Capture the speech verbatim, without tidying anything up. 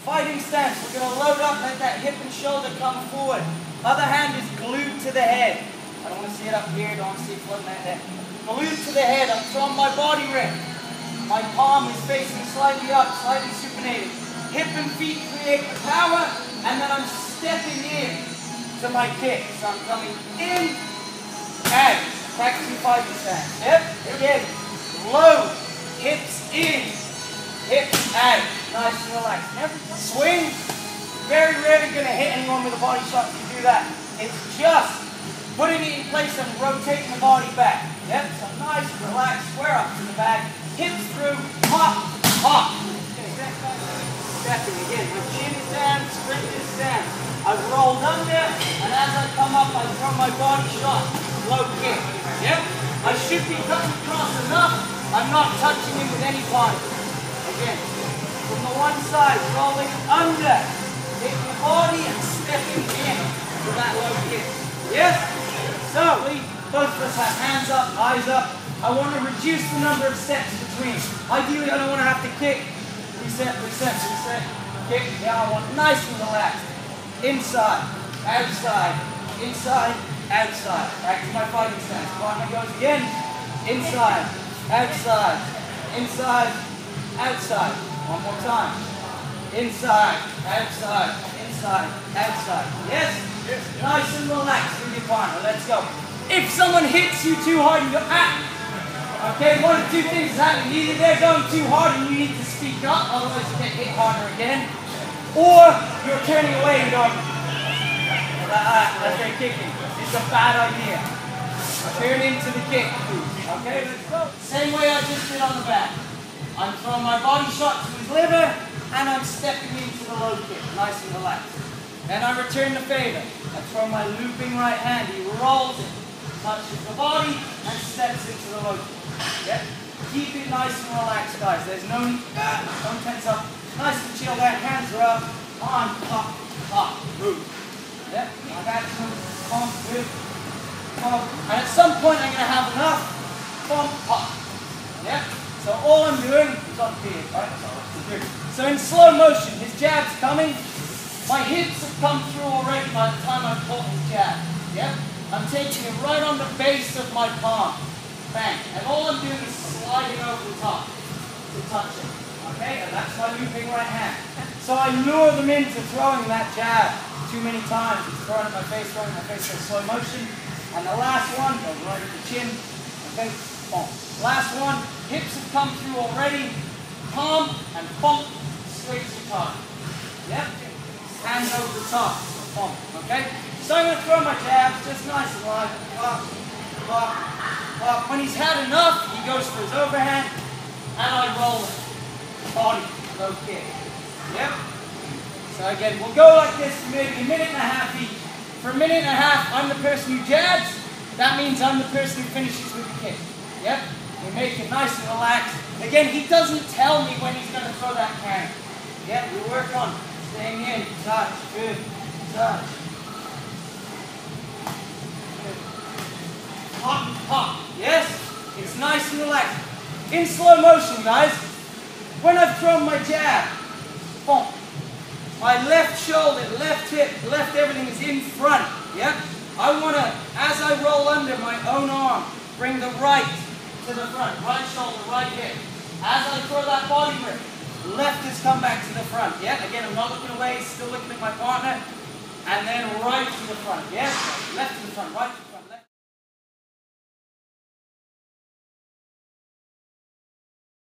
Fighting stance. We're going to load up, let that hip and shoulder come forward. Other hand is glued to the head. I don't want to see it up here, don't want to see it floating out there. Glued to the head. I'm throwing my body ring. My palm is facing slightly up, slightly supinated. Hip and feet create the power, and then I'm stepping in to my kick. So I'm coming in, out. Practicing fighting stance. Yep, again. Low, hips in, hips out. Nice and relaxed. Never swing. Very rarely going to hit anyone with a body shot if you do that. It's just putting it in place and rotating the body back. Yep, so nice, relaxed, square up to the back. Hips through, hop, hop. Stepping again. My chin is down, sprint is down. I've rolled under, and as I come up, I throw my body shot. Low kick. Yep. I should be cutting across enough. I'm not touching him with any body. Again. From the one side, rolling under. Hitting the body and stepping in to that low kick. Yes? So, we, both of us have hands up, eyes up. I want to reduce the number of steps between. Ideally, I don't want to have to kick. Reset, reset, reset. Kick. Yeah, I want nice and relaxed. Inside, outside, inside, outside. Back to my fighting stance. Partner goes again. Inside, outside, inside, outside. One more time. Inside, outside, inside, outside. Yes? Yes. Nice and relaxed with your partner. Let's go. If someone hits you too hard, you go, ah! Okay, one of two things is happening. Either they're going too hard and you need to speak up, otherwise you get hit harder again. Or you're turning away and going, ah, that's their kicking. It's a bad idea. Turn into the kick. Okay, let's go. Same way I just did on the back. I'm throwing my body shot to his liver, and I'm stepping into the low kick, nice and relaxed. Then I return the favor. I throw my looping right hand. He rolls it, touches the body, and steps into the low kick. Yep. Keep it nice and relaxed, guys. There's no need, ah, don't tense up. Nice and chill down. Hands are up. On, up, up, move. Yep. Like that. Pump, move, pump. And at some point, I'm going to have enough. Pump, pop. Yep. So all I'm doing is on here, right? So in slow motion, his jab's coming. My hips have come through already by the time I've caught his jab. Yep. I'm taking it right on the base of my palm. Bang. And all I'm doing is sliding over the top to touch it. Okay? And that's my looping right hand. So I lure them into throwing that jab too many times. It's throwing at my face, throwing at my face in slow motion. And the last one goes right at the chin. Okay? Boom. Last one. Hips have come through already. Palm and bump straight to the top. Yep. Hand over the top. Bump. Okay? So I'm going to throw my jabs just nice and light. Up, up, up. When he's had enough, he goes for his overhand, and I roll it. Body, low kick. Yep. So again, we'll go like this for maybe a minute and a half each. For a minute and a half, I'm the person who jabs. That means I'm the person who finishes with the kick. Yep. We make it nice and relaxed. Again, he doesn't tell me when he's going to throw that can. Yep. We work on staying in. Touch. Good. Touch. Pop and pop. Yes? It's nice and relaxed. In slow motion, guys. When I've thrown my jab, boom. My left shoulder, left hip, left everything is in front. Yep? I want to, as I roll under my own arm, bring the right to the front. Right shoulder, right hip. As I throw that body grip, left has come back to the front. Yeah? Again, I'm not looking away, still looking at my partner. And then right to the front. Yes? Left to the front, right to the front.